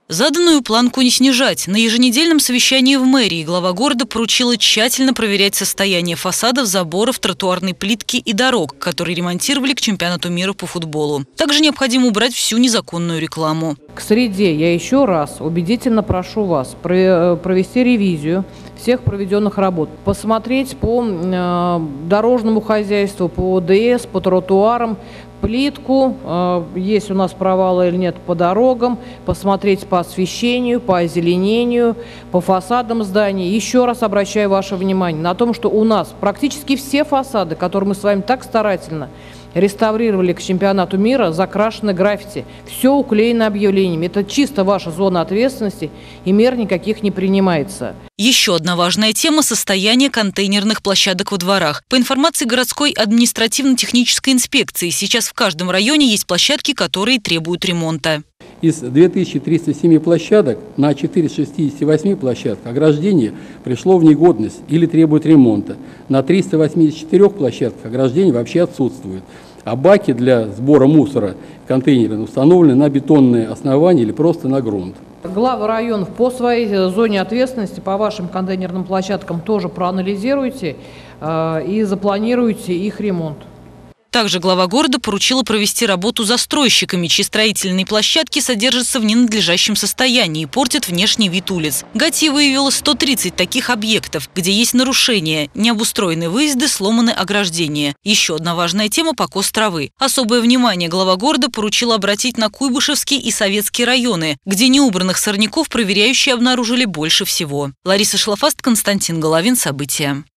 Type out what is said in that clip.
Заданную планку не снижать. На еженедельном совещании в мэрии глава города поручила тщательно проверять состояние фасадов, заборов, тротуарной плитки и дорог, которые ремонтировали к чемпионату мира по футболу. Также необходимо убрать всю незаконную рекламу. К среде я еще раз убедительно прошу вас провести ревизию всех проведенных работ, посмотреть по дорожному хозяйству, по ОДС, по тротуарам, плитку, есть у нас провалы или нет по дорогам, посмотреть по освещению, по озеленению, по фасадам зданий. Еще раз обращаю ваше внимание на том, что у нас практически все фасады, которые мы с вами так старательно реставрировали к чемпионату мира, закрашены граффити. Все уклеено объявлениями. Это чисто ваша зона ответственности, и мер никаких не принимается. Еще одна важная тема – состояние контейнерных площадок во дворах. По информации городской административно-технической инспекции, сейчас в каждом районе есть площадки, которые требуют ремонта. Из 2307 площадок на 468 площадках ограждение пришло в негодность или требует ремонта. На 384 площадках ограждение вообще отсутствует. А баки для сбора мусора контейнеры установлены на бетонные основания или просто на грунт. Главы районов по своей зоне ответственности, по вашим контейнерным площадкам тоже проанализируйте и запланируйте их ремонт. Также глава города поручила провести работу застройщиками, чьи строительные площадки содержатся в ненадлежащем состоянии и портят внешний вид улиц. ГАТИ выявила 130 таких объектов, где есть нарушения, необустроенные выезды, сломаны ограждения. Еще одна важная тема – покос травы. Особое внимание глава города поручила обратить на Куйбышевский и Советский районы, где неубранных сорняков проверяющие обнаружили больше всего. Лариса Шлафаст, Константин Головин. События.